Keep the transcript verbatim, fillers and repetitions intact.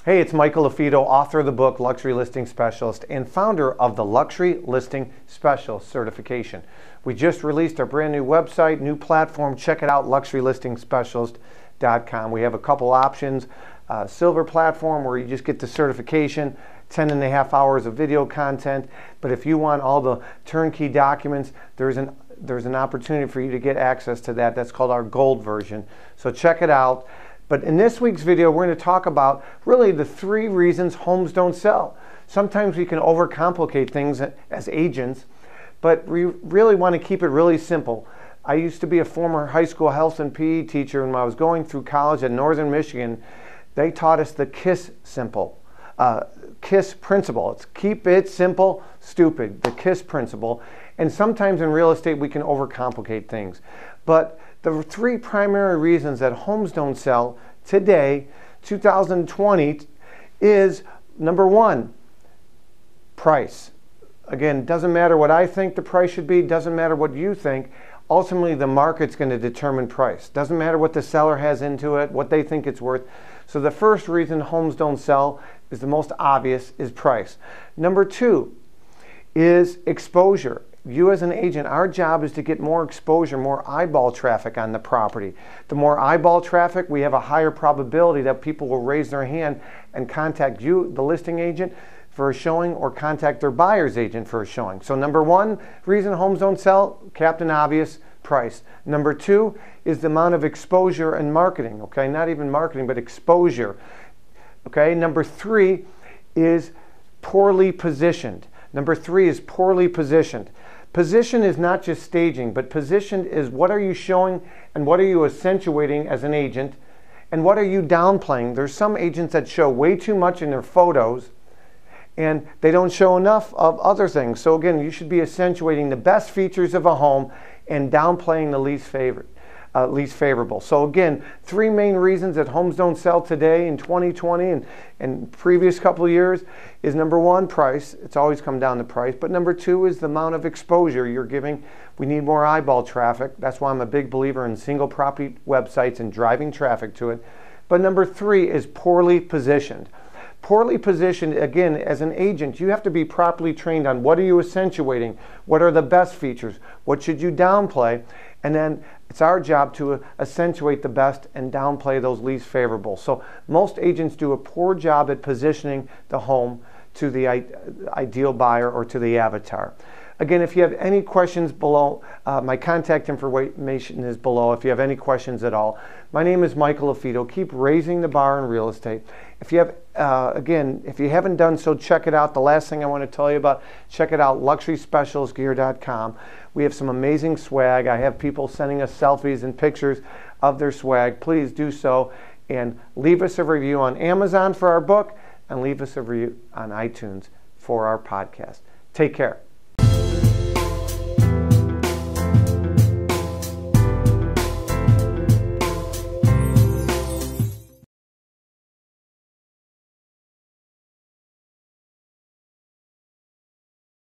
Hey, it's Michael LaFido, author of the book Luxury Listing Specialist and founder of the Luxury Listing Specialist certification. We just released our brand new website, new platform. Check it out, luxury listing specialist dot com. We have a couple options. Uh, silver platform where you just get the certification, ten and a half hours of video content. But if you want all the turnkey documents, there's an there's an opportunity for you to get access to that. That's called our gold version. So check it out. But in this week's video, we're going to talk about really the three reasons homes don't sell. Sometimes we can overcomplicate things as agents, but we really want to keep it really simple. I used to be a former high school health and P E teacher, and when I was going through college at Northern Michigan, they taught us the KISS simple, uh, KISS principle. It's keep it simple, stupid, the KISS principle. And sometimes in real estate, we can overcomplicate things. But the three primary reasons that homes don't sell today, two thousand twenty, is number one, price. Again, doesn't matter what I think the price should be, doesn't matter what you think. Ultimately, the market's going to determine price. Doesn't matter what the seller has into it, what they think it's worth. So the first reason homes don't sell is the most obvious, is price. Number two is exposure. You as an agent, our job is to get more exposure, more eyeball traffic on the property. The more eyeball traffic, we have a higher probability that people will raise their hand and contact you, the listing agent, for a showing, or contact their buyer's agent for a showing. So number one reason homes don't sell, Captain Obvious, price. Number two is the amount of exposure and marketing, okay? Not even marketing, but exposure, okay? Number three is poorly positioned. Number three is poorly positioned. Position is not just staging, but positioned is what are you showing and what are you accentuating as an agent, and what are you downplaying. There's some agents that show way too much in their photos and they don't show enough of other things. So again, you should be accentuating the best features of a home and downplaying the least favorite. Uh, least favorable. So again, three main reasons that homes don't sell today in twenty twenty and, and previous couple of years is number one, price. It's always come down to price. But number two is the amount of exposure you're giving. We need more eyeball traffic. That's why I'm a big believer in single property websites and driving traffic to it. But number three is poorly positioned. Poorly positioned, again, as an agent, you have to be properly trained on what are you accentuating, what are the best features, what should you downplay, and then it's our job to accentuate the best and downplay those least favorable. So most agents do a poor job at positioning the home to the ideal buyer or to the avatar. Again, if you have any questions below, uh, my contact information is below if you have any questions at all. My name is Michael LaFido. Keep raising the bar in real estate. If you have, uh, again, if you haven't done so, check it out. The last thing I want to tell you about, check it out, luxury specialist gear dot com. We have some amazing swag. I have people sending us selfies and pictures of their swag. Please do so and leave us a review on Amazon for our book and leave us a review on iTunes for our podcast. Take care.